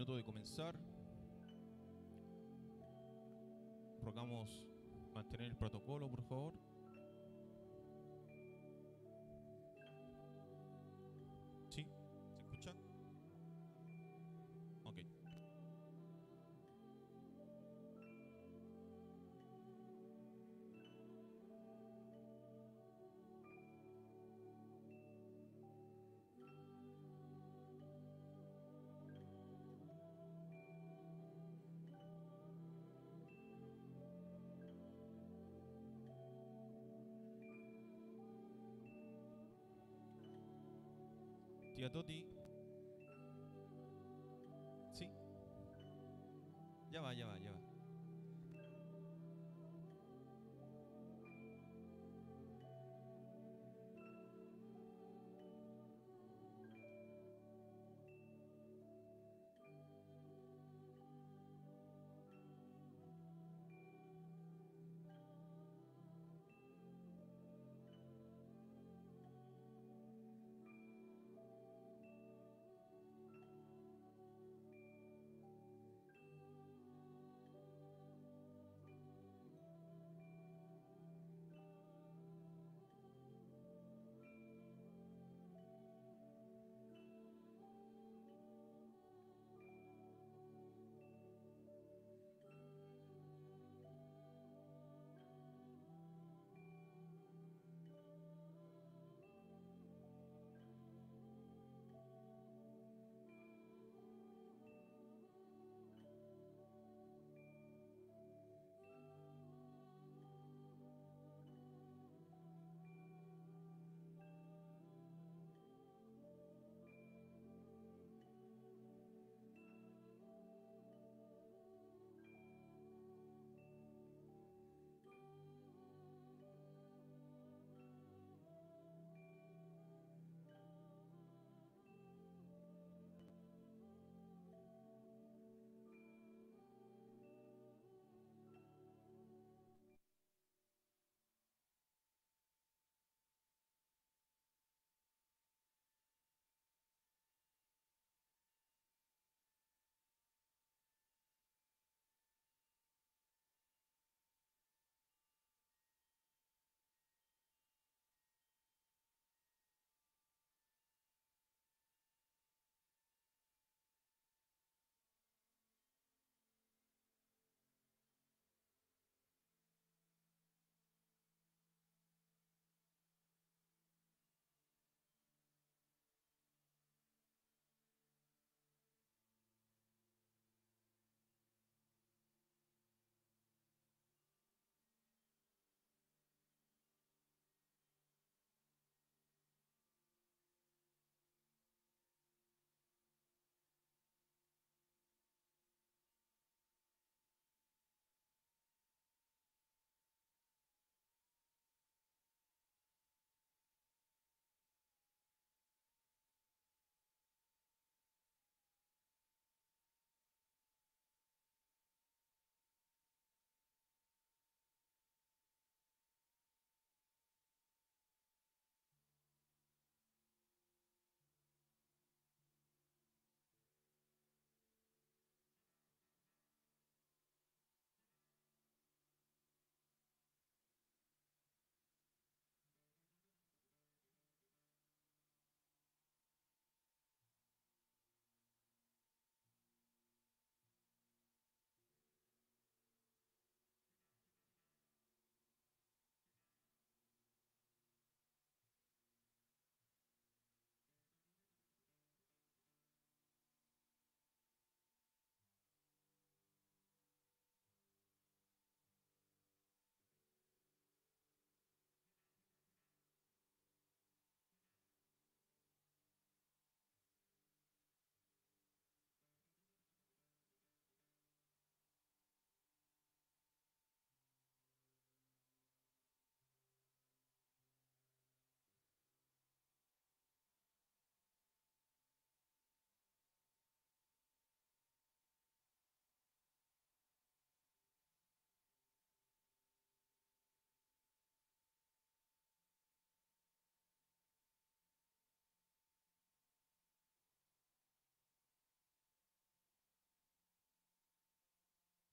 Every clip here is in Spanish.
minuto de comenzar. Rogamos mantener el protocolo, por favor. ¿Sí? ¿Se escucha? Ok. Tía Toti. ¿Sí? Ya va, ya va, ya va.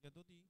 Y a Toti,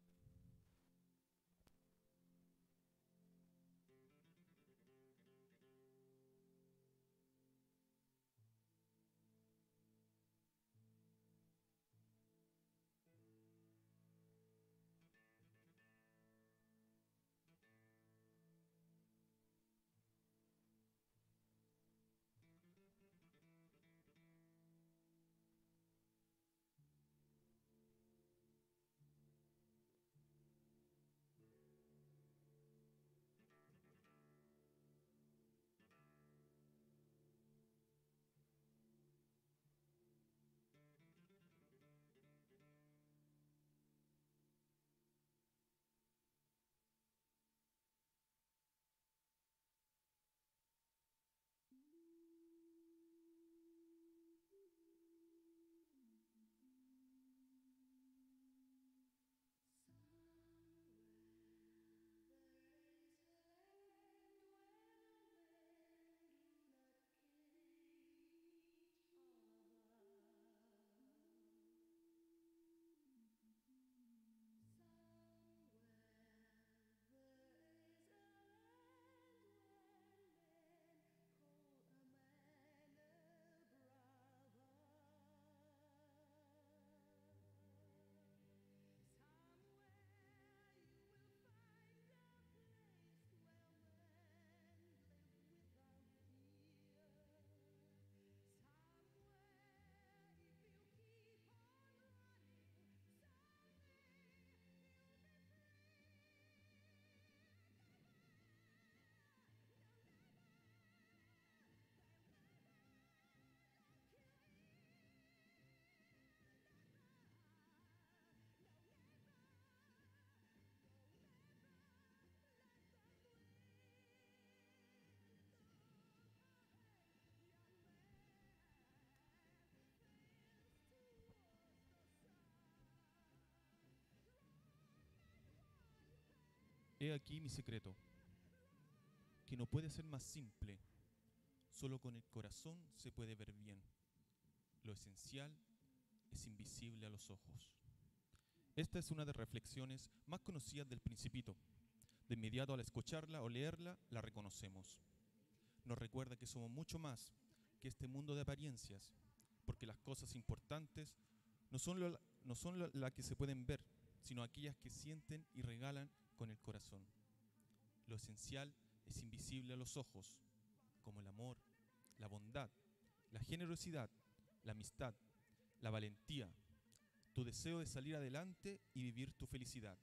he aquí mi secreto, que no puede ser más simple. Solo con el corazón se puede ver bien. Lo esencial es invisible a los ojos. Esta es una de las reflexiones más conocidas del Principito. De inmediato al escucharla o leerla, la reconocemos. Nos recuerda que somos mucho más que este mundo de apariencias, porque las cosas importantes no son las que se pueden ver, sino aquellas que sienten y regalan con el corazón. Lo esencial es invisible a los ojos, como el amor, la bondad, la generosidad, la amistad, la valentía, tu deseo de salir adelante y vivir tu felicidad.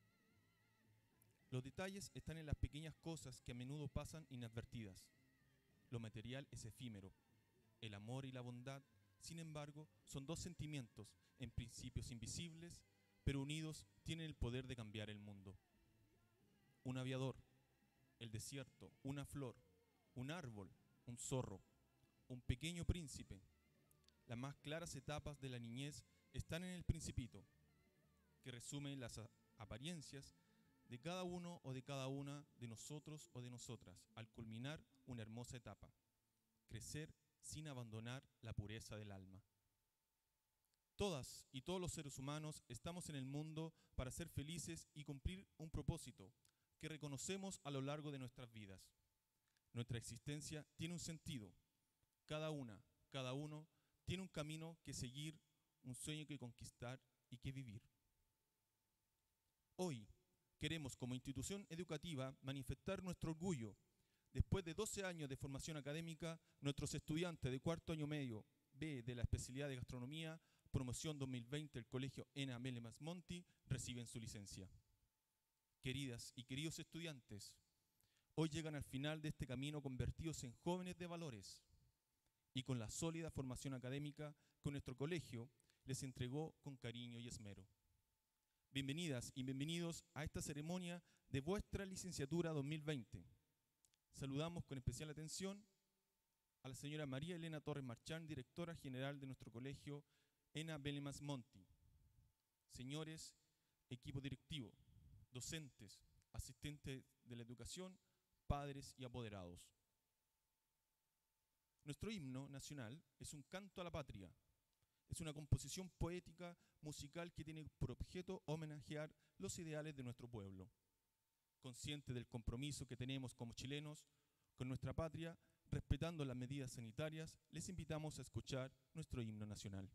Los detalles están en las pequeñas cosas que a menudo pasan inadvertidas. Lo material es efímero. El amor y la bondad, sin embargo, son dos sentimientos, en principios invisibles, pero unidos tienen el poder de cambiar el mundo. Un aviador, el desierto, una flor, un árbol, un zorro, un pequeño príncipe. Las más claras etapas de la niñez están en el Principito, que resume las apariencias de cada uno o de cada una de nosotros o de nosotras, al culminar una hermosa etapa, crecer sin abandonar la pureza del alma. Todas y todos los seres humanos estamos en el mundo para ser felices y cumplir un propósito que reconocemos a lo largo de nuestras vidas. Nuestra existencia tiene un sentido. Cada una, cada uno tiene un camino que seguir, un sueño que conquistar y que vivir. Hoy queremos, como institución educativa, manifestar nuestro orgullo. Después de 12 años de formación académica, nuestros estudiantes de cuarto año medio B de la especialidad de gastronomía, promoción 2020 del Colegio ENA Melemas Monti, reciben su licencia. Queridas y queridos estudiantes, hoy llegan al final de este camino convertidos en jóvenes de valores y con la sólida formación académica que nuestro colegio les entregó con cariño y esmero. Bienvenidas y bienvenidos a esta ceremonia de vuestra licenciatura 2020. Saludamos con especial atención a la señora María Elena Torres Marchán, directora general de nuestro colegio ENA Melemas Monti. Señores, equipo directivo, docentes, asistentes de la educación, padres y apoderados. Nuestro himno nacional es un canto a la patria. Es una composición poética, musical que tiene por objeto homenajear los ideales de nuestro pueblo. Consciente del compromiso que tenemos como chilenos con nuestra patria, respetando las medidas sanitarias, les invitamos a escuchar nuestro himno nacional.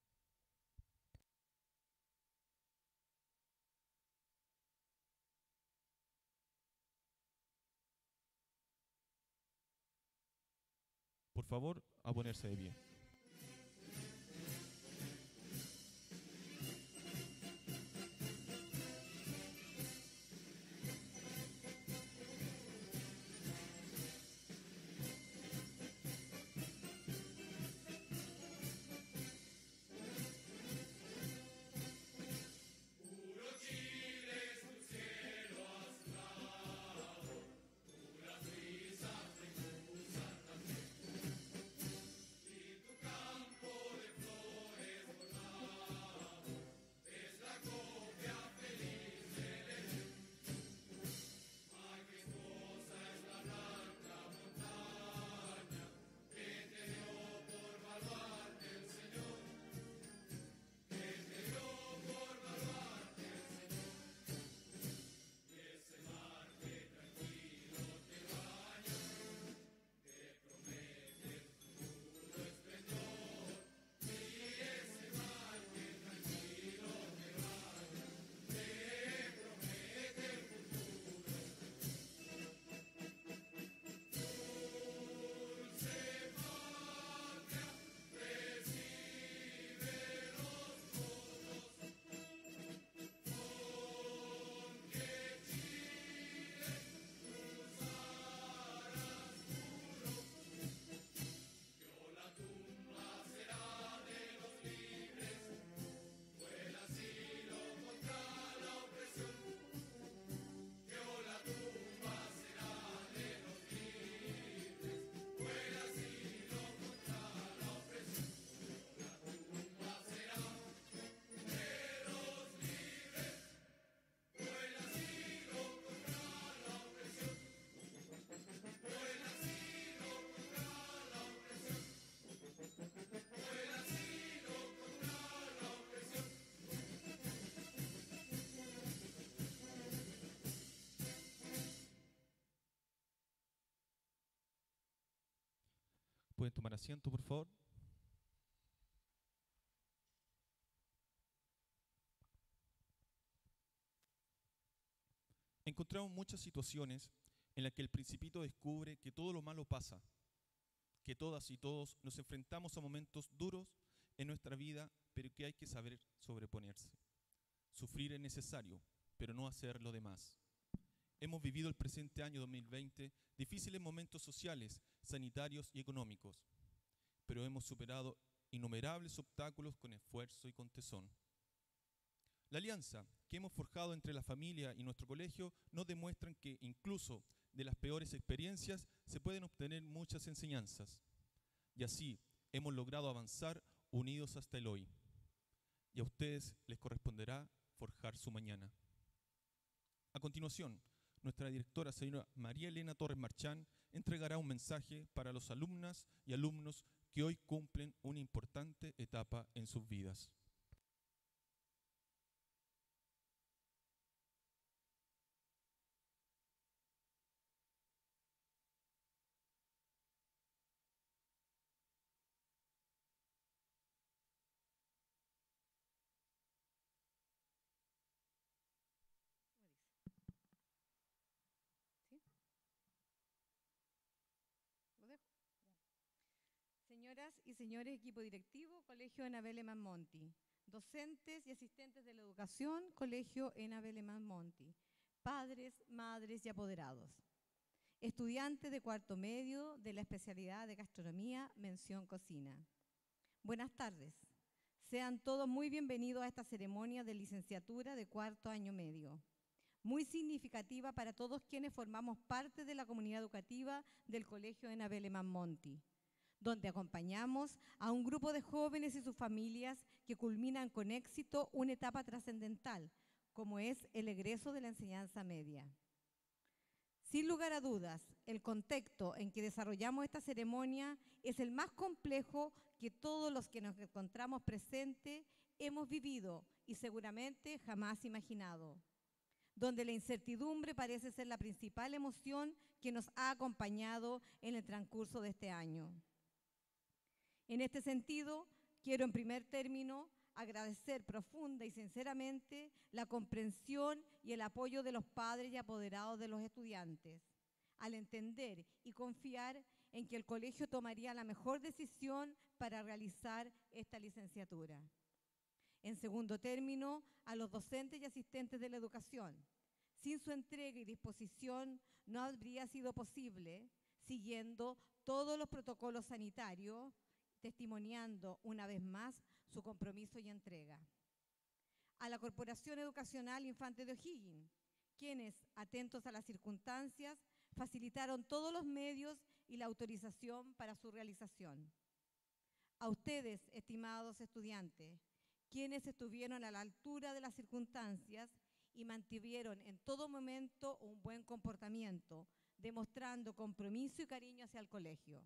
Por favor, a ponerse de pie. ¿Pueden tomar asiento, por favor? Encontramos muchas situaciones en las que el Principito descubre que todo lo malo pasa, que todas y todos nos enfrentamos a momentos duros en nuestra vida, pero que hay que saber sobreponerse. Sufrir es necesario, pero no hacer lo demás. Hemos vivido el presente año 2020 difíciles momentos sociales, sanitarios y económicos, pero hemos superado innumerables obstáculos con esfuerzo y con tesón. La alianza que hemos forjado entre la familia y nuestro colegio nos demuestran que incluso de las peores experiencias se pueden obtener muchas enseñanzas. Y así hemos logrado avanzar unidos hasta el hoy. Y a ustedes les corresponderá forjar su mañana. A continuación, nuestra directora, señora María Elena Torres Marchán, entregará un mensaje para los alumnas y alumnos que hoy cumplen una importante etapa en sus vidas. ¿Sí? ¿Lo dejo? Ya. Señoras y señores, equipo directivo, Colegio Enabel Alemán Monti, docentes y asistentes de la educación, Colegio Enabel Alemán Monti, padres, madres y apoderados, estudiantes de cuarto medio de la especialidad de gastronomía, mención cocina. Buenas tardes. Sean todos muy bienvenidos a esta ceremonia de licenciatura de cuarto año medio, muy significativa para todos quienes formamos parte de la comunidad educativa del Colegio Enabel Alemán Monti, donde acompañamos a un grupo de jóvenes y sus familias que culminan con éxito una etapa trascendental, como es el egreso de la enseñanza media. Sin lugar a dudas, el contexto en que desarrollamos esta ceremonia es el más complejo que todos los que nos encontramos presentes hemos vivido y seguramente jamás imaginado, donde la incertidumbre parece ser la principal emoción que nos ha acompañado en el transcurso de este año. En este sentido, quiero en primer término agradecer profunda y sinceramente la comprensión y el apoyo de los padres y apoderados de los estudiantes, al entender y confiar en que el colegio tomaría la mejor decisión para realizar esta licenciatura. En segundo término, a los docentes y asistentes de la educación. Sin su entrega y disposición no habría sido posible, siguiendo todos los protocolos sanitarios, testimoniando una vez más su compromiso y entrega. A la Corporación Educacional Infante de O'Higgins, quienes, atentos a las circunstancias, facilitaron todos los medios y la autorización para su realización. A ustedes, estimados estudiantes, quienes estuvieron a la altura de las circunstancias y mantuvieron en todo momento un buen comportamiento, demostrando compromiso y cariño hacia el colegio.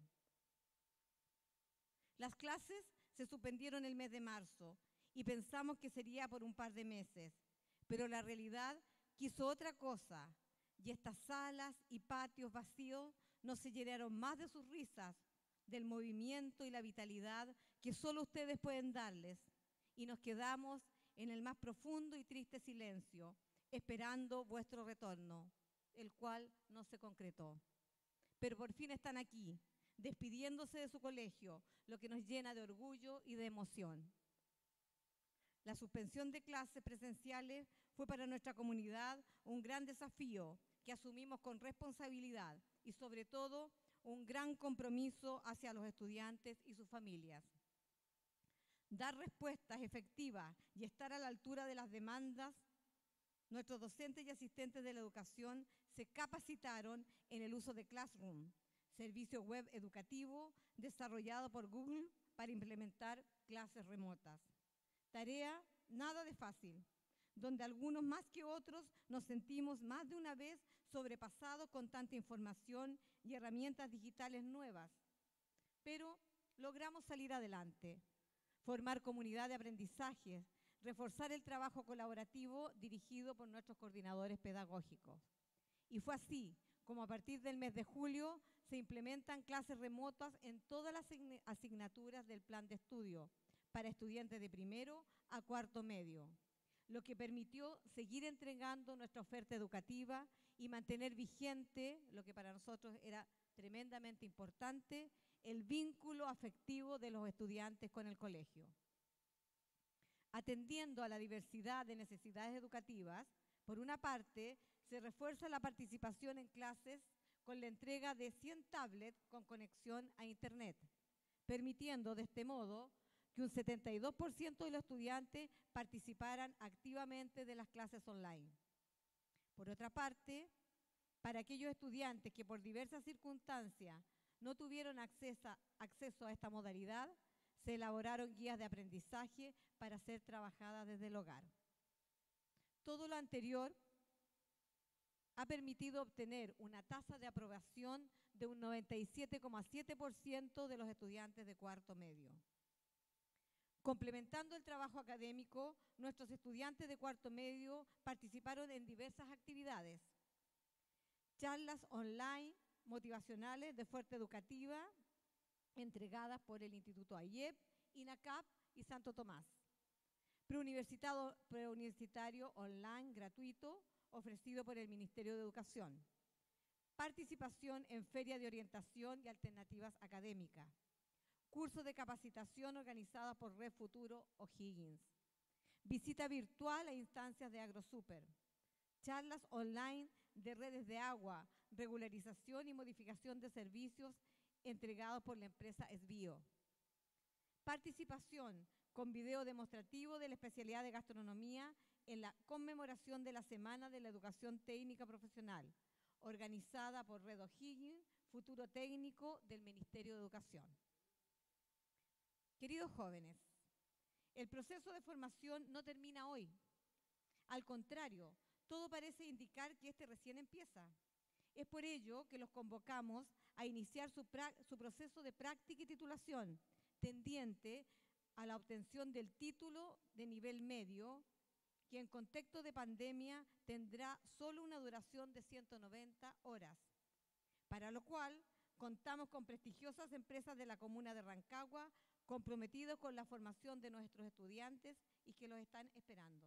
Las clases se suspendieron el mes de marzo y pensamos que sería por un par de meses, pero la realidad quiso otra cosa y estas salas y patios vacíos no se llenaron más de sus risas, del movimiento y la vitalidad que solo ustedes pueden darles, y nos quedamos en el más profundo y triste silencio, esperando vuestro retorno, el cual no se concretó. Pero por fin están aquí, despidiéndose de su colegio, lo que nos llena de orgullo y de emoción. La suspensión de clases presenciales fue para nuestra comunidad un gran desafío que asumimos con responsabilidad y sobre todo un gran compromiso hacia los estudiantes y sus familias. Dar respuestas efectivas y estar a la altura de las demandas, nuestros docentes y asistentes de la educación se capacitaron en el uso de Classroom, servicio web educativo desarrollado por Google para implementar clases remotas. Tarea nada de fácil, donde algunos más que otros nos sentimos más de una vez sobrepasados con tanta información y herramientas digitales nuevas. Pero logramos salir adelante, formar comunidad de aprendizaje, reforzar el trabajo colaborativo dirigido por nuestros coordinadores pedagógicos. Y fue así como a partir del mes de julio se implementan clases remotas en todas las asignaturas del plan de estudio para estudiantes de primero a cuarto medio, lo que permitió seguir entregando nuestra oferta educativa y mantener vigente, lo que para nosotros era tremendamente importante, el vínculo afectivo de los estudiantes con el colegio. Atendiendo a la diversidad de necesidades educativas, por una parte, se refuerza la participación en clases con la entrega de 100 tablets con conexión a Internet, permitiendo de este modo que un 72% de los estudiantes participaran activamente de las clases online. Por otra parte, para aquellos estudiantes que por diversas circunstancias no tuvieron acceso a esta modalidad, se elaboraron guías de aprendizaje para ser trabajadas desde el hogar. Todo lo anterior ha permitido obtener una tasa de aprobación de un 97,7% de los estudiantes de cuarto medio. Complementando el trabajo académico, nuestros estudiantes de cuarto medio participaron en diversas actividades, charlas online motivacionales de oferta educativa entregadas por el Instituto AIEP, INACAP y Santo Tomás, preuniversitario online gratuito ofrecido por el Ministerio de Educación, participación en feria de orientación y alternativas académicas, cursos de capacitación organizados por Red Futuro O'Higgins, visita virtual a instancias de AgroSuper, charlas online de redes de agua, regularización y modificación de servicios entregados por la empresa Esbio, participación con video demostrativo de la especialidad de gastronomía en la conmemoración de la Semana de la Educación Técnica Profesional, organizada por Red O'Higgins, futuro técnico del Ministerio de Educación. Queridos jóvenes, el proceso de formación no termina hoy. Al contrario, todo parece indicar que este recién empieza. Es por ello que los convocamos a iniciar su proceso de práctica y titulación, tendiente a la obtención del título de nivel medio, que en contexto de pandemia tendrá solo una duración de 190 horas, para lo cual contamos con prestigiosas empresas de la comuna de Rancagua comprometidos con la formación de nuestros estudiantes y que los están esperando.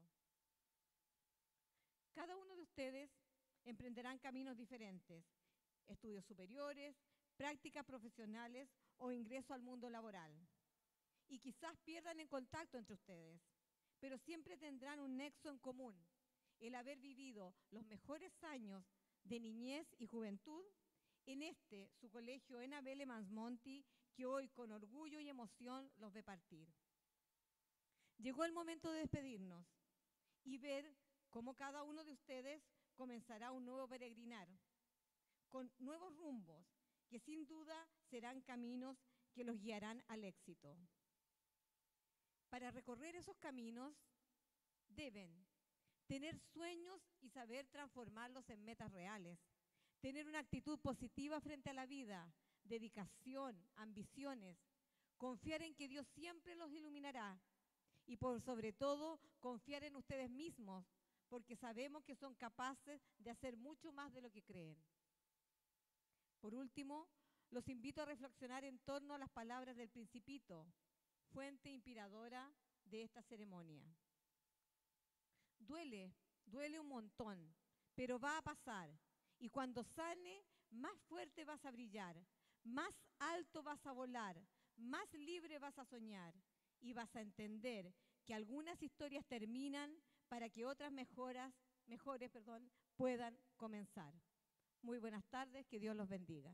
Cada uno de ustedes emprenderán caminos diferentes, estudios superiores, prácticas profesionales o ingreso al mundo laboral. Y quizás pierdan el contacto entre ustedes, pero siempre tendrán un nexo en común, el haber vivido los mejores años de niñez y juventud en su colegio en Abel Emmons Monti, que hoy con orgullo y emoción los ve partir. Llegó el momento de despedirnos y ver cómo cada uno de ustedes comenzará un nuevo peregrinar, con nuevos rumbos, que sin duda serán caminos que los guiarán al éxito. Para recorrer esos caminos deben tener sueños y saber transformarlos en metas reales, tener una actitud positiva frente a la vida, dedicación, ambiciones, confiar en que Dios siempre los iluminará y por sobre todo confiar en ustedes mismos, porque sabemos que son capaces de hacer mucho más de lo que creen. Por último, los invito a reflexionar en torno a las palabras del Principito, fuente inspiradora de esta ceremonia. Duele un montón, pero va a pasar. Y cuando sane, más fuerte vas a brillar, más alto vas a volar, más libre vas a soñar y vas a entender que algunas historias terminan para que otras mejores puedan comenzar. Muy buenas tardes, que Dios los bendiga.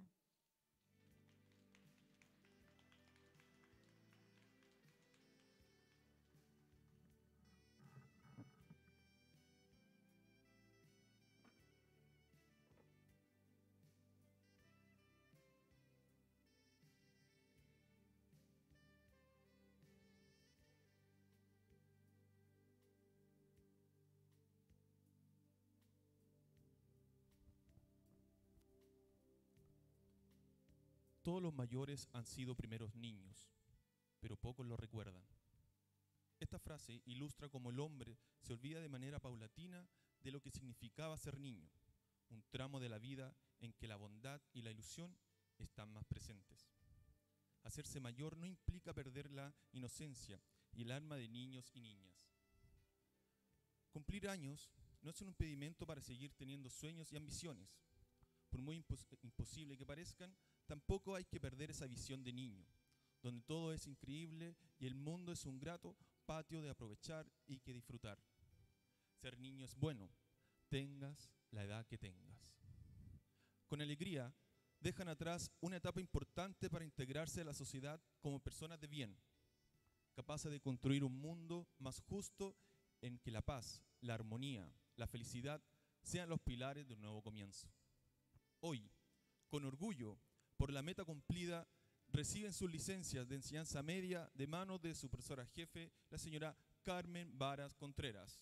Todos los mayores han sido primeros niños, pero pocos lo recuerdan. Esta frase ilustra cómo el hombre se olvida de manera paulatina de lo que significaba ser niño, un tramo de la vida en que la bondad y la ilusión están más presentes. Hacerse mayor no implica perder la inocencia y el alma de niños y niñas. Cumplir años no es un impedimento para seguir teniendo sueños y ambiciones. Por muy imposible que parezcan, tampoco hay que perder esa visión de niño, donde todo es increíble y el mundo es un grato patio de aprovechar y que disfrutar. Ser niño es bueno, tengas la edad que tengas. Con alegría, dejan atrás una etapa importante para integrarse a la sociedad como personas de bien, capaces de construir un mundo más justo en que la paz, la armonía, la felicidad sean los pilares de un nuevo comienzo. Hoy, con orgullo, por la meta cumplida, reciben sus licencias de enseñanza media de manos de su profesora jefe, la señora Carmen Varas Contreras.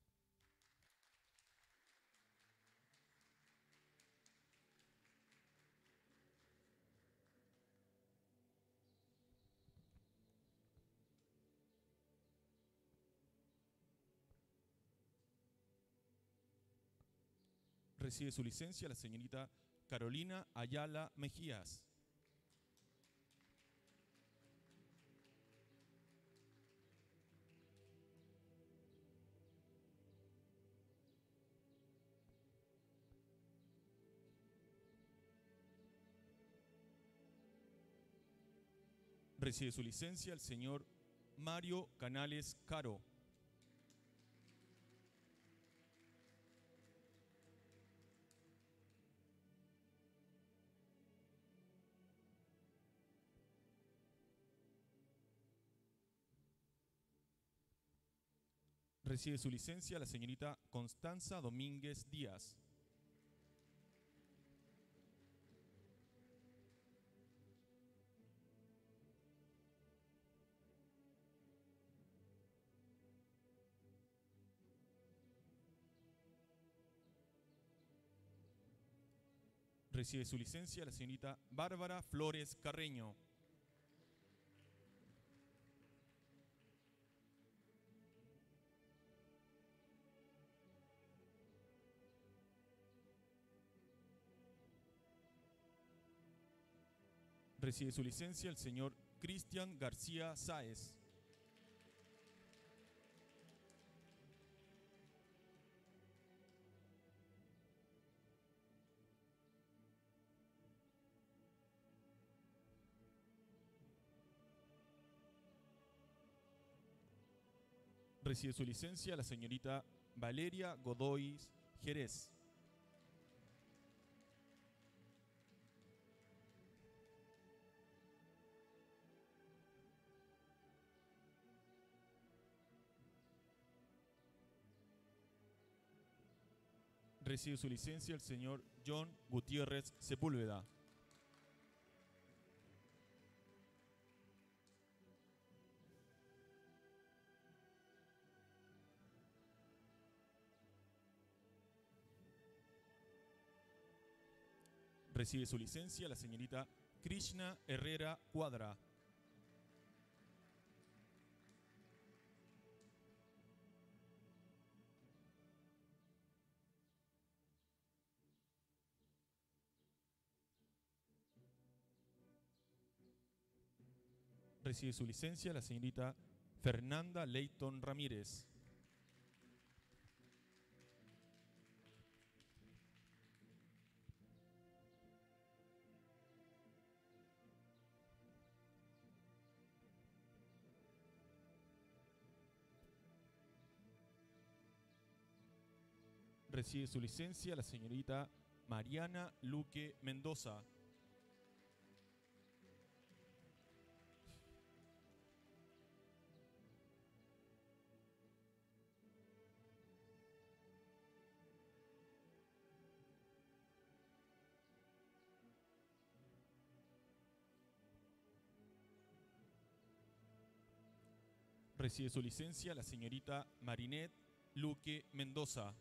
Recibe su licencia la señorita Carolina Ayala Mejías. Recibe su licencia el señor Mario Canales Caro. Recibe su licencia la señorita Constanza Domínguez Díaz. Recibe su licencia la señorita Bárbara Flores Carreño. Recibe su licencia el señor Cristian García Sáez. Recibe su licencia la señorita Valeria Godoy Jerez. Recibe su licencia el señor John Gutiérrez Sepúlveda. Recibe su licencia la señorita Krishna Herrera Cuadra. Recibe su licencia la señorita Fernanda Leighton Ramírez. Recibe su licencia la señorita Mariana Luque Mendoza. Recibe su licencia la señorita Marinette Luque Mendoza.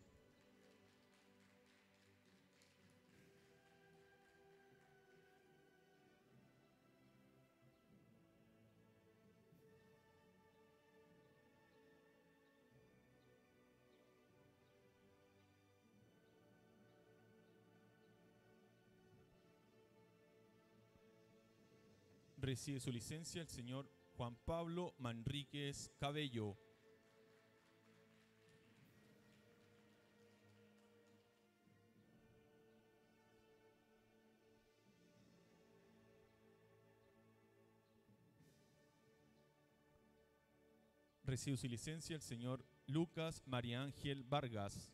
Recibe su licencia el señor Juan Pablo Manríquez Cabello. Recibe su licencia el señor Lucas María Ángel Vargas.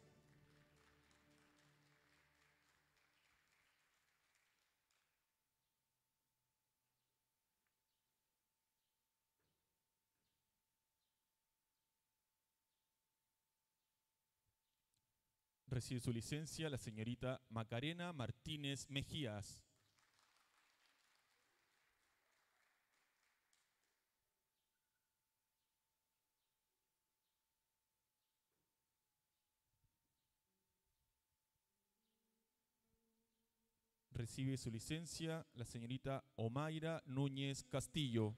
Recibe su licencia la señorita Macarena Martínez Mejías. Recibe su licencia la señorita Omaira Núñez Castillo.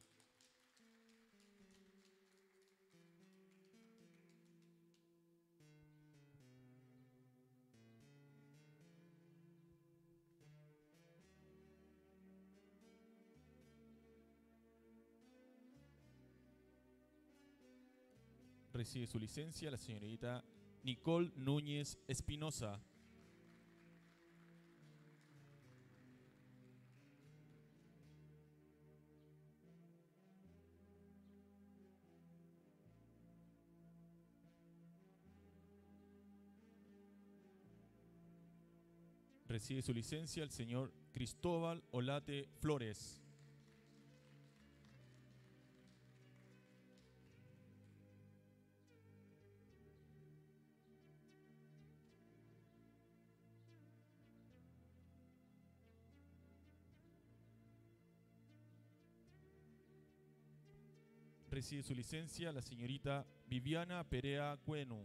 Recibe su licencia la señorita Nicole Núñez Espinosa. Recibe su licencia el señor Cristóbal Olate Flores. Recibe su licencia la señorita Viviana Perea Cueno.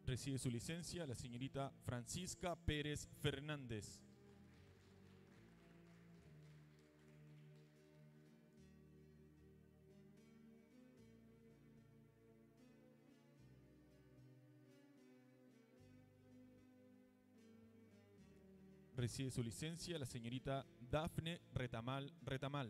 Recibe su licencia la señorita Francisca Pérez Fernández. Recibe su licencia la señorita Dafne Retamal Retamal.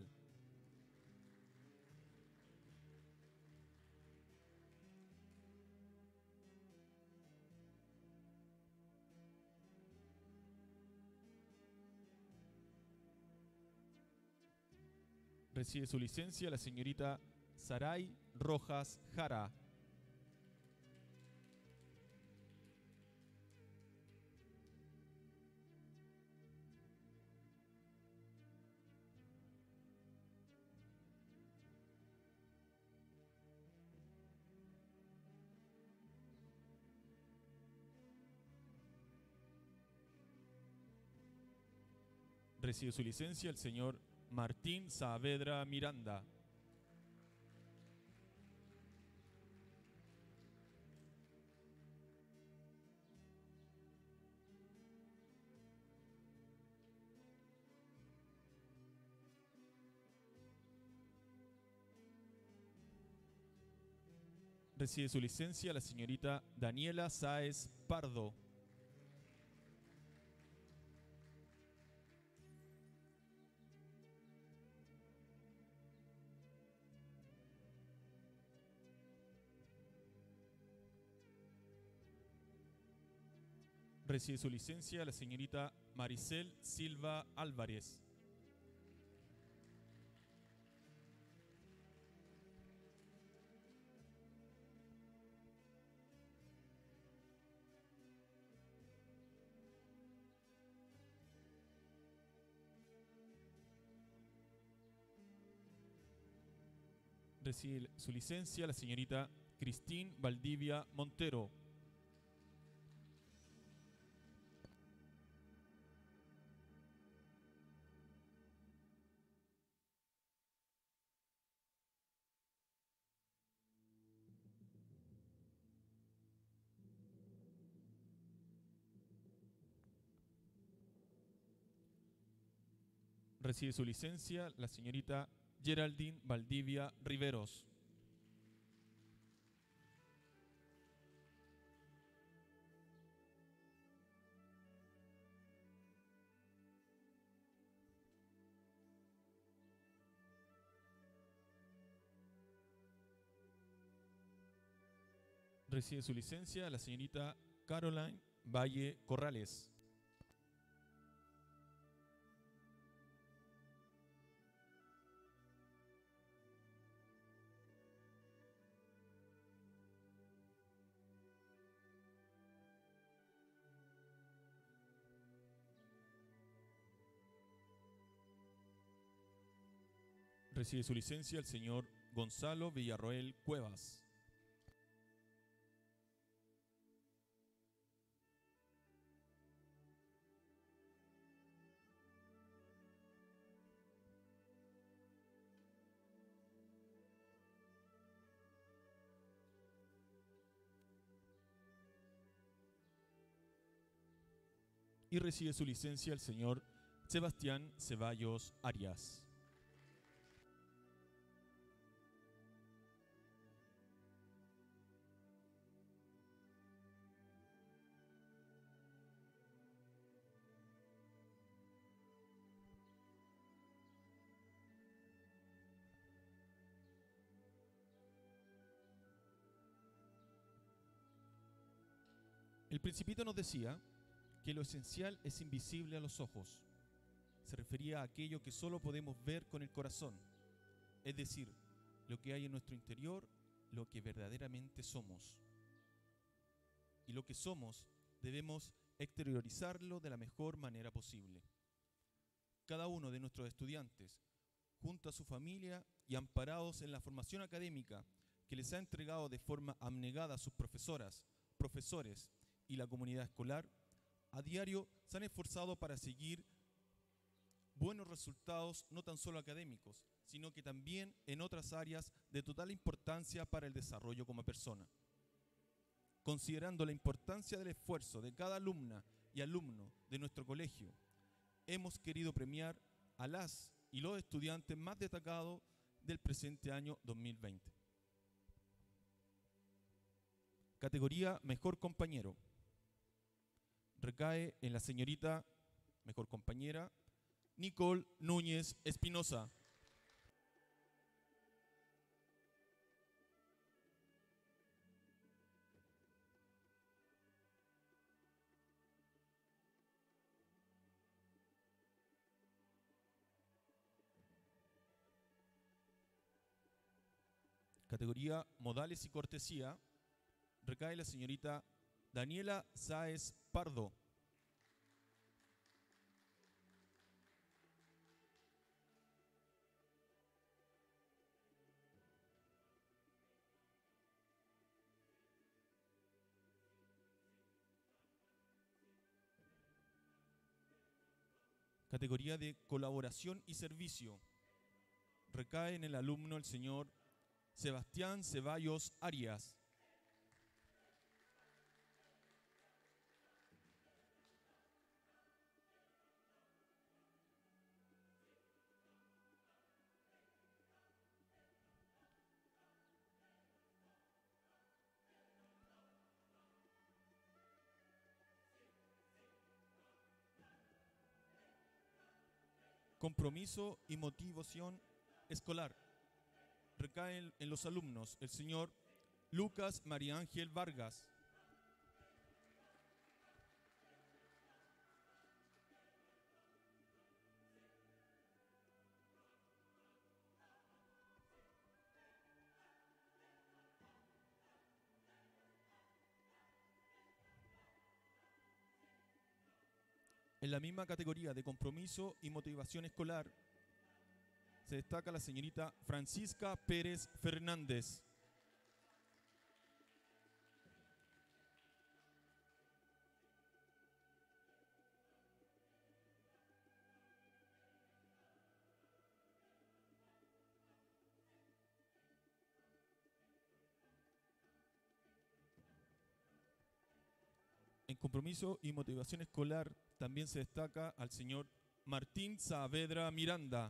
Recibe su licencia la señorita Saray Rojas Jara. Recibe su licencia el señor Martín Saavedra Miranda. Recibe su licencia la señorita Daniela Sáez Pardo. Recibe su licencia la señorita Maricel Silva Álvarez. Recibe su licencia la señorita Cristín Valdivia Montero. Recibe su licencia la señorita Geraldine Valdivia Riveros. Recibe su licencia la señorita Caroline Valle Corrales. Recibe su licencia el señor Gonzalo Villarroel Cuevas. Y recibe su licencia el señor Sebastián Ceballos Arias. El Principito nos decía que lo esencial es invisible a los ojos. Se refería a aquello que solo podemos ver con el corazón, es decir, lo que hay en nuestro interior, lo que verdaderamente somos. Y lo que somos debemos exteriorizarlo de la mejor manera posible. Cada uno de nuestros estudiantes, junto a su familia y amparados en la formación académica que les ha entregado de forma abnegada a sus profesoras, profesores y la comunidad escolar, a diario se han esforzado para seguir buenos resultados no tan solo académicos, sino que también en otras áreas de total importancia para el desarrollo como persona. considerando la importancia del esfuerzo de cada alumna y alumno de nuestro colegio, hemos querido premiar a las y los estudiantes más destacados del presente año 2020. Categoría Mejor Compañero. Recae en la señorita Mejor Compañera Nicole Núñez Espinosa. Categoría Modales y Cortesía. Recae la señorita Daniela Sáez Pardo. Categoría de Colaboración y Servicio. Recae en el alumno el señor Sebastián Ceballos Arias. Compromiso y motivación escolar. Recaen en los alumnos el señor Lucas María Ángel Vargas. En la misma categoría de compromiso y motivación escolar se destaca la señorita Francisca Pérez Fernández. En compromiso y motivación escolar también se destaca al señor Martín Saavedra Miranda.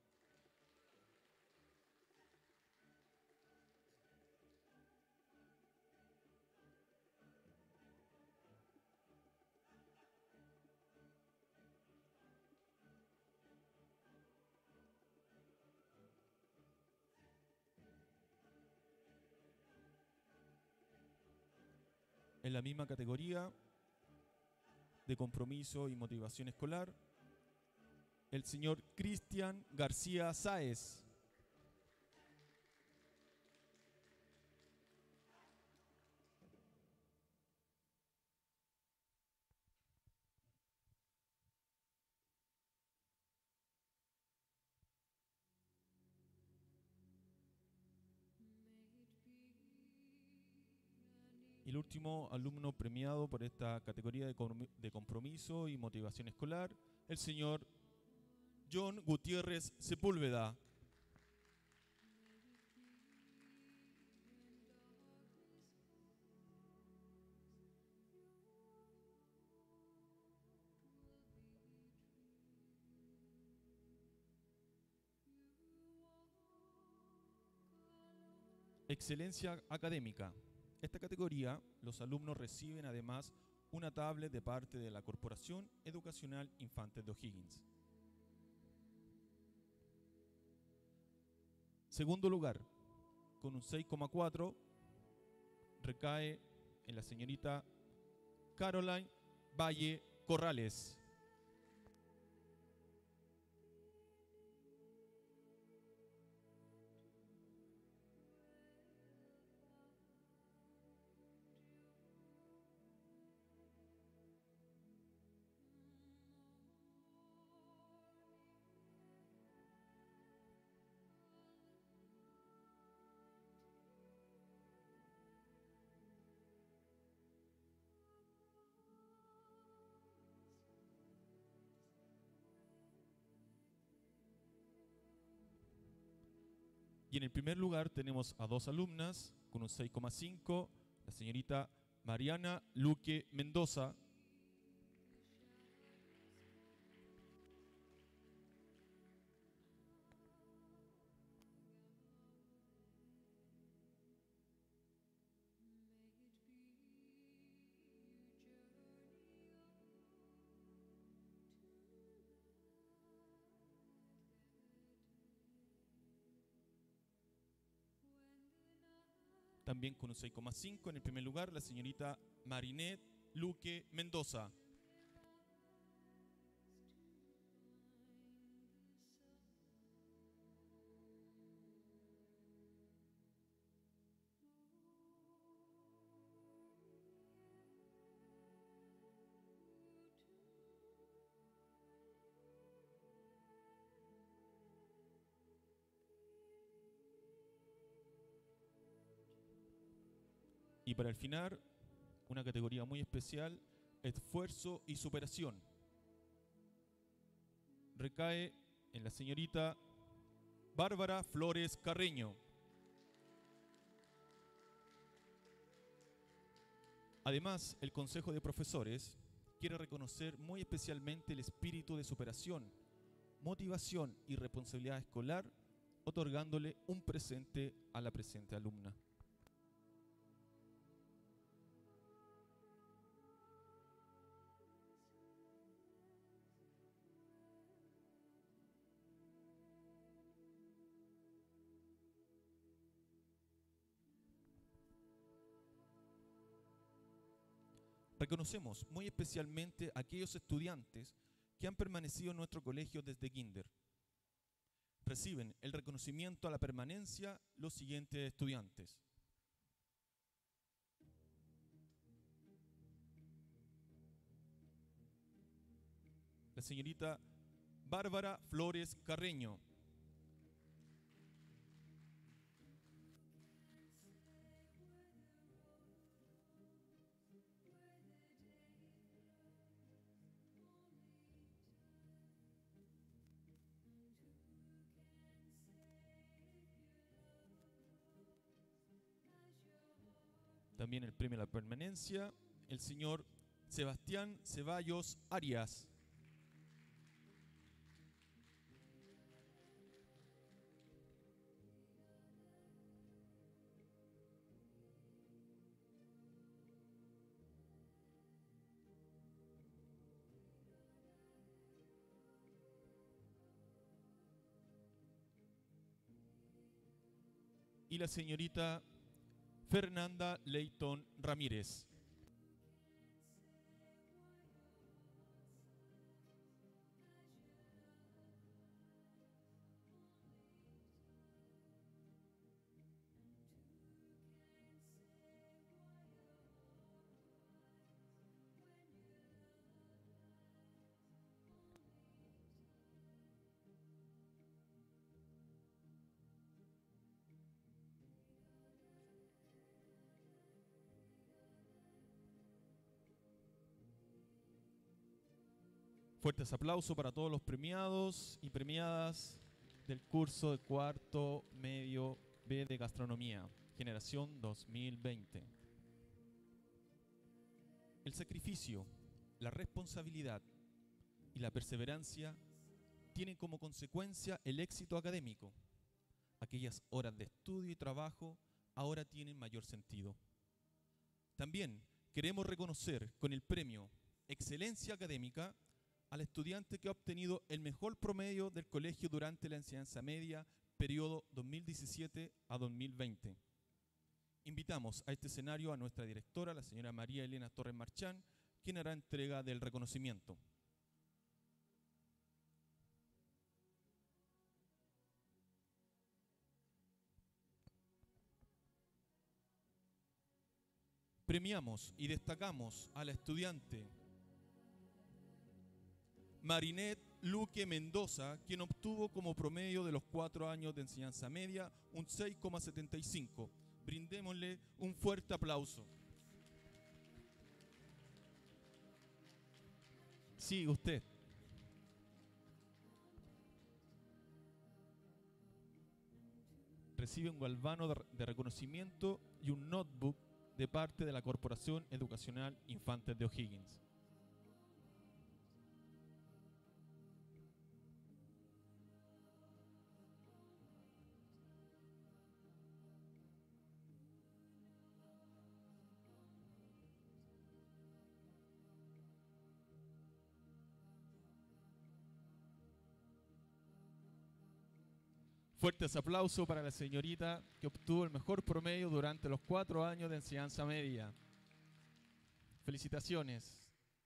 En la misma categoría de compromiso y motivación escolar, el señor Cristian García Sáez. Y el último alumno premiado por esta categoría de compromiso y motivación escolar, el señor John Gutiérrez Sepúlveda. Excelencia académica. Esta categoría, los alumnos reciben además una tablet de parte de la Corporación Educacional Infantes de O'Higgins. Segundo lugar, con un 6,4, recae en la señorita Caroline Valle Corrales. Y en el primer lugar tenemos a dos alumnas con un 6,5, la señorita Mariana Luque Mendoza. También con un 6,5 en el primer lugar, la señorita Marinette Luque Mendoza. Y para el final, una categoría muy especial, esfuerzo y superación. Recae en la señorita Bárbara Flores Carreño. Además, el Consejo de Profesores quiere reconocer muy especialmente el espíritu de superación, motivación y responsabilidad escolar, otorgándole un presente a la presente alumna. Reconocemos muy especialmente a aquellos estudiantes que han permanecido en nuestro colegio desde kinder. Reciben el reconocimiento a la permanencia los siguientes estudiantes. La señorita Bárbara Flores Carreño. También el premio a la permanencia, el señor Sebastián Ceballos Arias. Y la señorita Fernanda Leighton Ramírez. Fuertes aplausos para todos los premiados y premiadas del curso de cuarto medio B de gastronomía, generación 2020. El sacrificio, la responsabilidad y la perseverancia tienen como consecuencia el éxito académico. Aquellas horas de estudio y trabajo ahora tienen mayor sentido. También queremos reconocer con el premio Excelencia Académica al estudiante que ha obtenido el mejor promedio del colegio durante la enseñanza media, periodo 2017 a 2020. Invitamos a este escenario a nuestra directora, la señora María Elena Torres Marchán, quien hará entrega del reconocimiento. Premiamos y destacamos a la estudiante Marinette Luque Mendoza, quien obtuvo como promedio de los 4 años de enseñanza media un 6,75. Brindémosle un fuerte aplauso. Sí, usted. Recibe un galvano de reconocimiento y un notebook de parte de la Corporación Educacional Infantes de O'Higgins. Fuertes aplausos para la señorita que obtuvo el mejor promedio durante los 4 años de enseñanza media. Felicitaciones.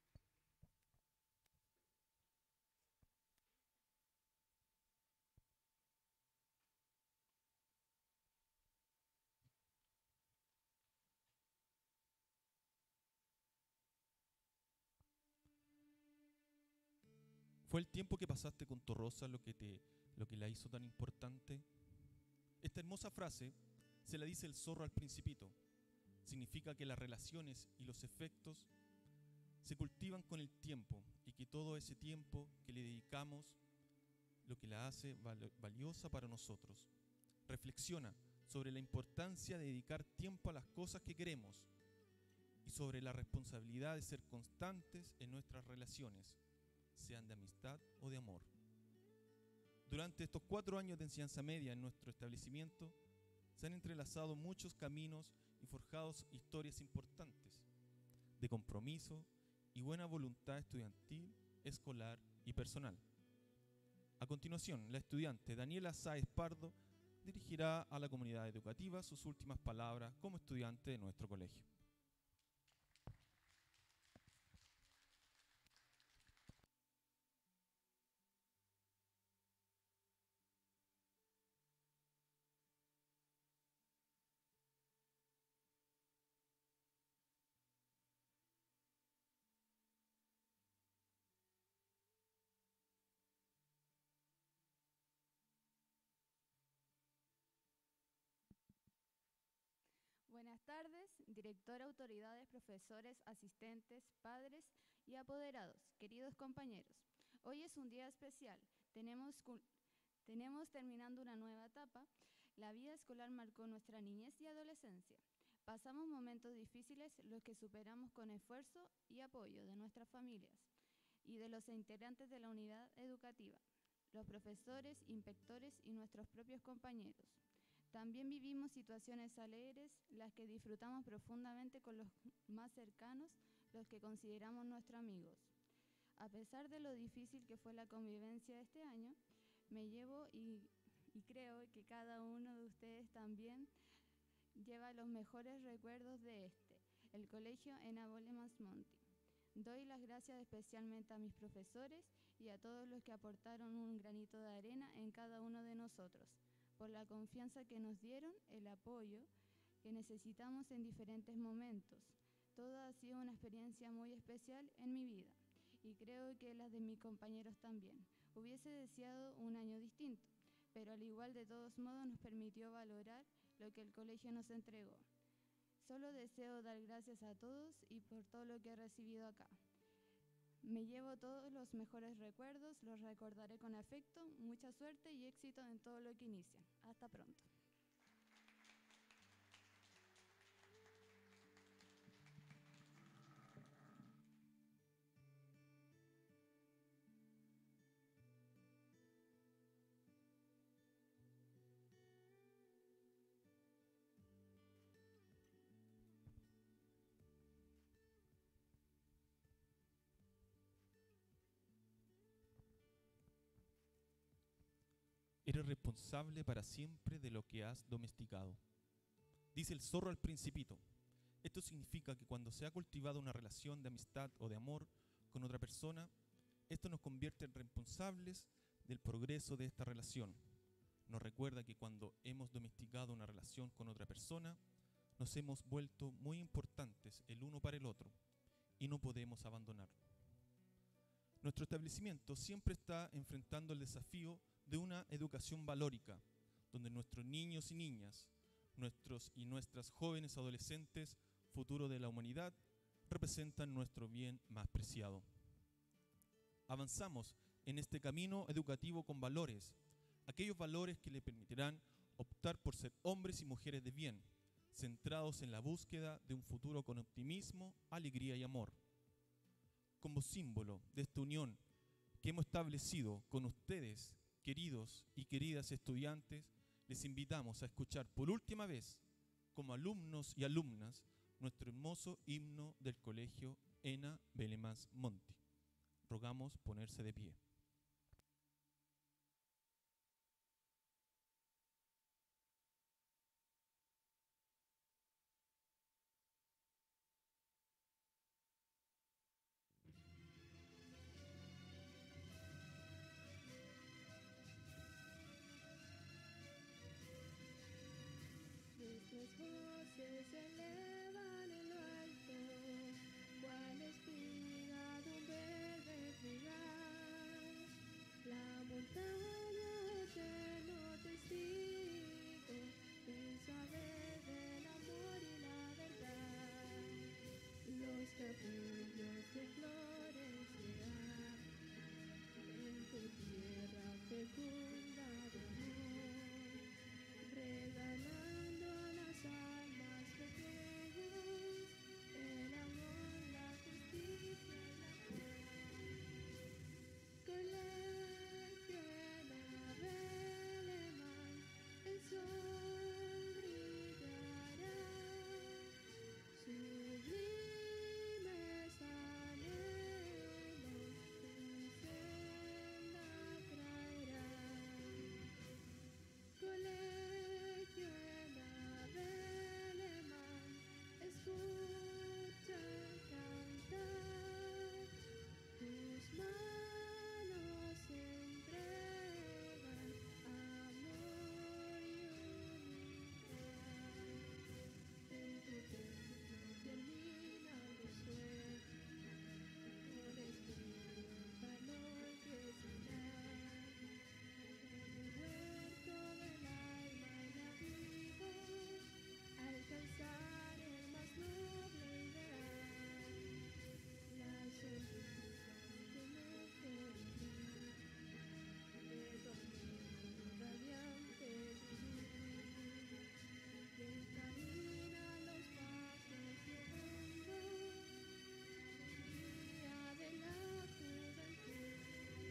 ¿Fue el tiempo que pasaste con tu Rosa lo que la hizo tan importante? Esta hermosa frase se la dice el zorro al principito. Significa que las relaciones y los efectos se cultivan con el tiempo y que todo ese tiempo que le dedicamos lo que la hace valiosa para nosotros. Reflexiona sobre la importancia de dedicar tiempo a las cosas que queremos y sobre la responsabilidad de ser constantes en nuestras relaciones, sean de amistad o de amor. Durante estos 4 años de enseñanza media en nuestro establecimiento se han entrelazado muchos caminos y forjados historias importantes de compromiso y buena voluntad estudiantil, escolar y personal. A continuación, la estudiante Daniela Sáez Pardo dirigirá a la comunidad educativa sus últimas palabras como estudiante de nuestro colegio. Buenas tardes, directora, autoridades, profesores, asistentes, padres y apoderados, queridos compañeros. Hoy es un día especial. Tenemos terminando una nueva etapa. La vida escolar marcó nuestra niñez y adolescencia. Pasamos momentos difíciles, los que superamos con esfuerzo y apoyo de nuestras familias y de los integrantes de la unidad educativa, los profesores, inspectores y nuestros propios compañeros. También vivimos situaciones alegres, las que disfrutamos profundamente con los más cercanos, los que consideramos nuestros amigos. A pesar de lo difícil que fue la convivencia este año, me llevo y creo que cada uno de ustedes también lleva los mejores recuerdos de el colegio en Abolemas Monti. Doy las gracias especialmente a mis profesores y a todos los que aportaron un granito de arena en cada uno de nosotros, por la confianza que nos dieron, el apoyo que necesitamos en diferentes momentos. Todo ha sido una experiencia muy especial en mi vida y creo que la de mis compañeros también. Hubiese deseado un año distinto, pero al igual de todos modos nos permitió valorar lo que el colegio nos entregó. Solo deseo dar gracias a todos y por todo lo que he recibido acá. Me llevo todos los mejores recuerdos, los recordaré con afecto, mucha suerte y éxito en todo lo que inician. Hasta pronto. Eres responsable para siempre de lo que has domesticado. Dice el zorro al principito. Esto significa que cuando se ha cultivado una relación de amistad o de amor con otra persona, esto nos convierte en responsables del progreso de esta relación. Nos recuerda que cuando hemos domesticado una relación con otra persona, nos hemos vuelto muy importantes el uno para el otro y no podemos abandonarlo. Nuestro establecimiento siempre está enfrentando el desafío de una educación valórica, donde nuestros niños y niñas, nuestros y nuestras jóvenes adolescentes, futuro de la humanidad, representan nuestro bien más preciado. Avanzamos en este camino educativo con valores, aquellos valores que le permitirán optar por ser hombres y mujeres de bien, centrados en la búsqueda de un futuro con optimismo, alegría y amor. Como símbolo de esta unión que hemos establecido con ustedes, queridos y queridas estudiantes, les invitamos a escuchar por última vez, como alumnos y alumnas, nuestro hermoso himno del Colegio Ena Belemans Monti. Rogamos ponerse de pie. Nuestras voces se elevan en lo alto, cual espiga de un verde trigal. La montaña eterno testigo del saber del amor y la verdad. Los capullos de flores serán en tu tierra fecunda de amor, regalando a las almas pequeñas el amor, la justicia y la paz. Colegio en Abelemán, el sol brillará, sublimes anhelos tu senda traerá. Colegio en Abelemán, escucha cantar, tus manos entregan amor y humildad. En tu templo terminan los sueños, flores que valor crecerán. En el huerto del alma inavivo, alcanzar el más noble ideal. Las sonrisas de nuestro vivir, de domingo radiante vivir, y encamina los pasos llevando el día de la juventud.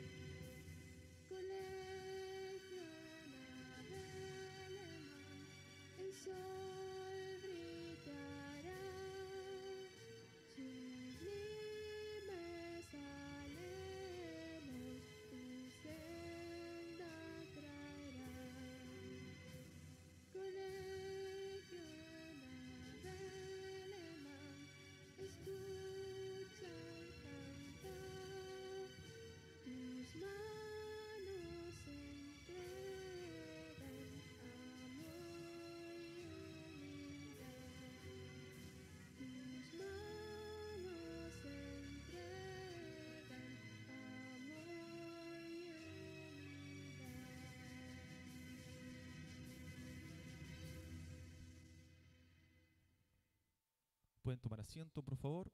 Colegio en Abelemán, el sol brillará, sublimes anhelos tu senda traerá. Colegio en Abelemán, escucha cantar, tus manos entregan amor y humildad. Tus manos entregan amor y humildad. ¿Pueden tomar asiento, por favor?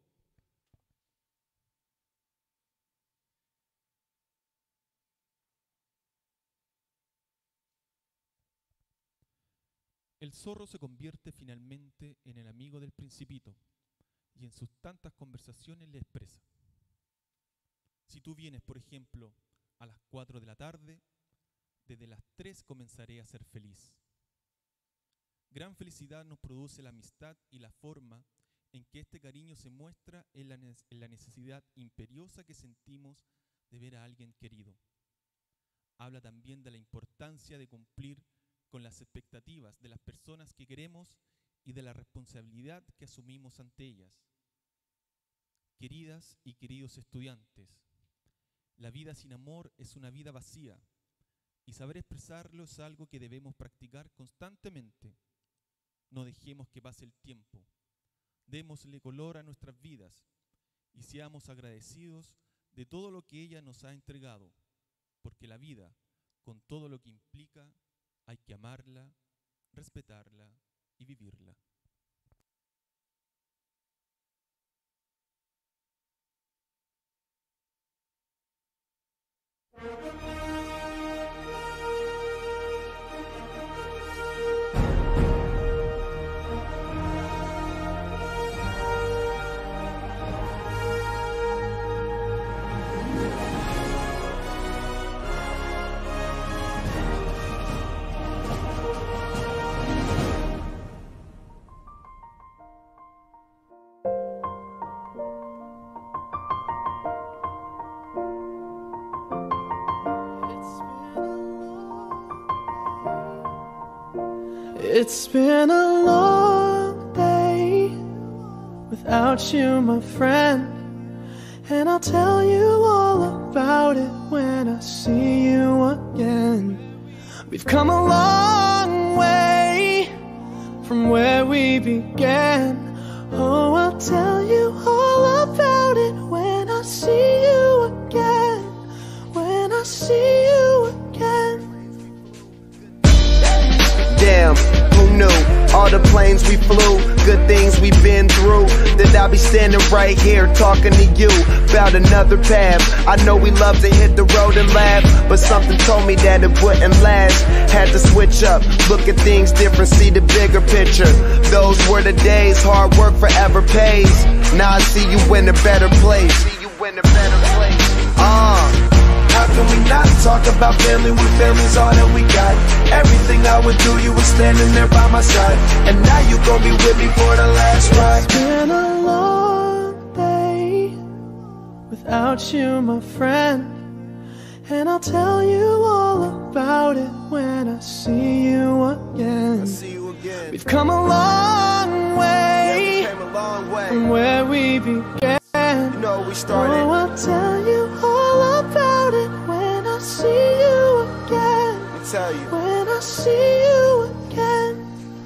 El zorro se convierte finalmente en el amigo del principito y en sus tantas conversaciones le expresa: si tú vienes, por ejemplo, a las 4 de la tarde, desde las 3 comenzaré a ser feliz. Gran felicidad nos produce la amistad y la forma en que este cariño se muestra en la necesidad imperiosa que sentimos de ver a alguien querido. Habla también de la importancia de cumplir con las expectativas de las personas que queremos y de la responsabilidad que asumimos ante ellas. Queridas y queridos estudiantes, la vida sin amor es una vida vacía y saber expresarlo es algo que debemos practicar constantemente. No dejemos que pase el tiempo. Démosle color a nuestras vidas y seamos agradecidos de todo lo que ella nos ha entregado, porque la vida, con todo lo que implica, hay que amarla, respetarla y vivirla. It's been a long day without you, my friend, and I'll tell you all about it when I see you again. We've come a long way from where we began. Oh, I'll tell you all about it when I see you again. When I see you again. Damn, who knew? All the planes we flew, good things we've been through. That I'll be standing right here talking to you about another path. I know we love to hit the road and laugh, but something told me that it wouldn't last. Had to switch up, look at things different, see the bigger picture. Those were the days, hard work forever pays. Now I see you in a better place. How can we not talk about family when family's all that we got? Everything I would do, you were standing there by my side, and now you gon' be with me for the last ride. It's been a long day without you, my friend, and I'll tell you all about it when I see you again. We've come a long way, from where we began. You know we started. Oh, I'll tell you all about it when I see you again. Let me tell you. When I see you again.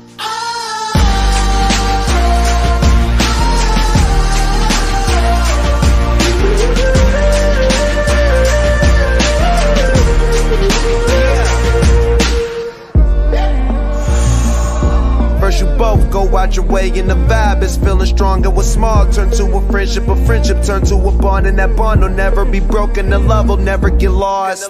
First you both go out your way and the vibe is feeling stronger. What's small turn to a friendship turn to a bond, and that bond will never be broken. The love will never get lost.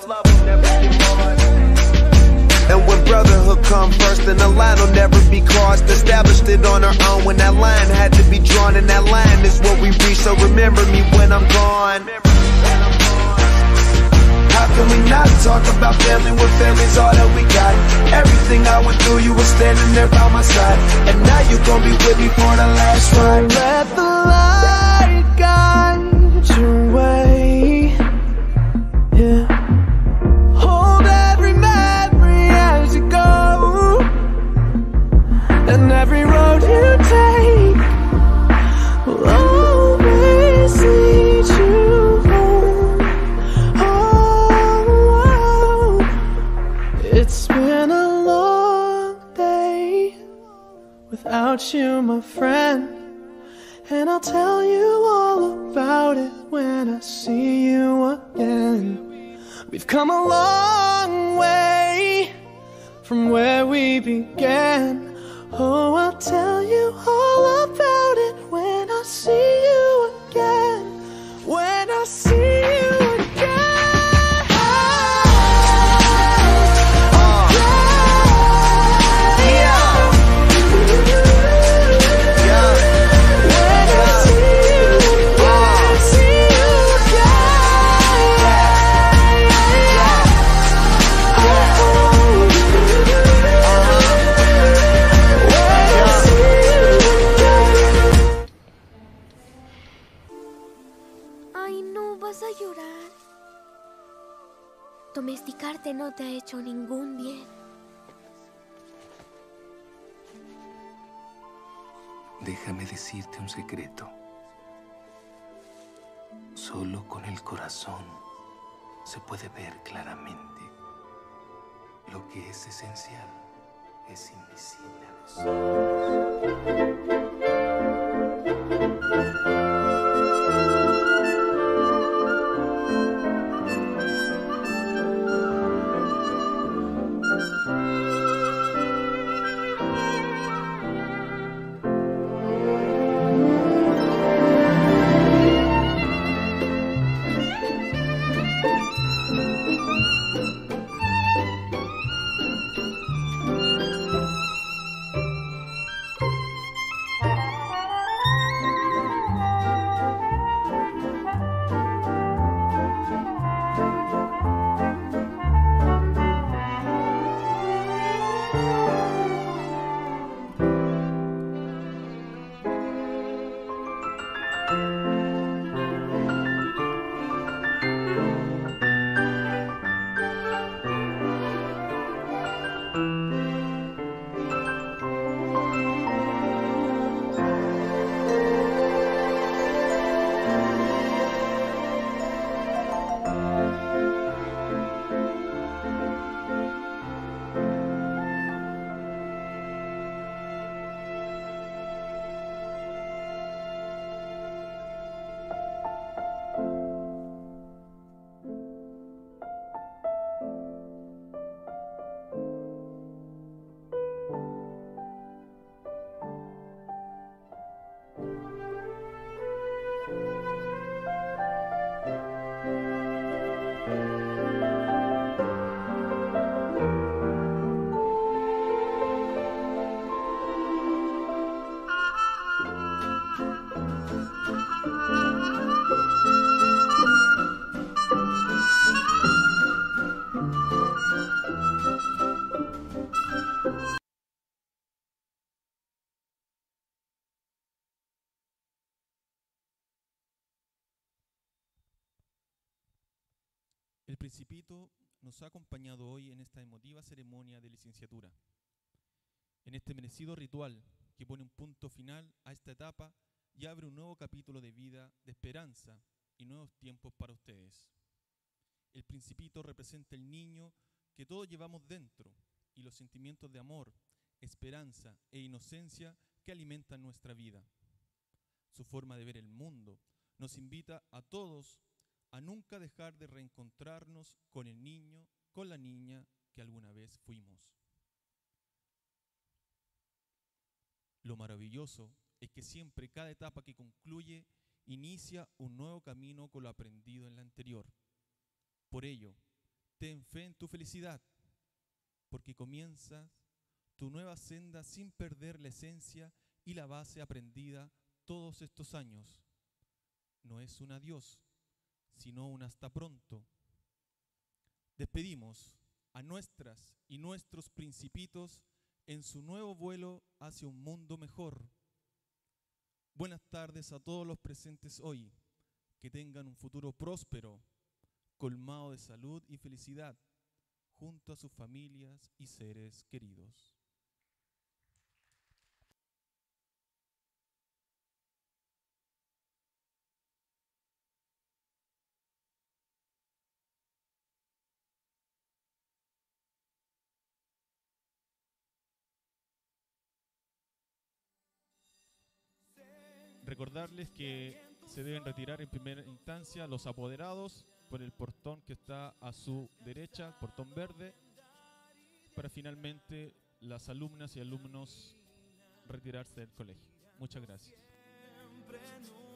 And when brotherhood come first, then the line will never be crossed. Established it on our own when that line had to be drawn, and that line is what we reach. So remember me when I'm gone. How can we not talk about family when family's all that we got? Everything I went through, you were standing there by my side, and now you gon' be with me for the last ride. Let the light guide your way. Yeah. Hold every memory as you go, and every road you take will always lead you home. Oh, it's been a long day without you, my friend, and I'll tell you all about it when I see you again. We've come a long way from where we began. Oh, I'll tell you all about it when I see you again. When I see you again. Ay, no, vas a llorar. Domesticarte no te ha hecho ningún bien. Déjame decirte un secreto. Solo con el corazón se puede ver claramente. Lo que es esencial es invisible a los ojos. El Principito nos ha acompañado hoy en esta emotiva ceremonia de licenciatura, en este merecido ritual que pone un punto final a esta etapa y abre un nuevo capítulo de vida, de esperanza y nuevos tiempos para ustedes. El Principito representa el niño que todos llevamos dentro y los sentimientos de amor, esperanza e inocencia que alimentan nuestra vida. Su forma de ver el mundo nos invita a todos a nunca dejar de reencontrarnos con el niño, con la niña que alguna vez fuimos. Lo maravilloso es que siempre cada etapa que concluye inicia un nuevo camino con lo aprendido en la anterior. Por ello, ten fe en tu felicidad, porque comienzas tu nueva senda sin perder la esencia y la base aprendida todos estos años. No es un adiós, sino un hasta pronto. Despedimos a nuestras y nuestros principitos en su nuevo vuelo hacia un mundo mejor. Buenas tardes a todos los presentes hoy. Que tengan un futuro próspero, colmado de salud y felicidad, junto a sus familias y seres queridos. Recordarles que se deben retirar en primera instancia los apoderados por el portón que está a su derecha, portón verde, para finalmente las alumnas y alumnos retirarse del colegio. Muchas gracias.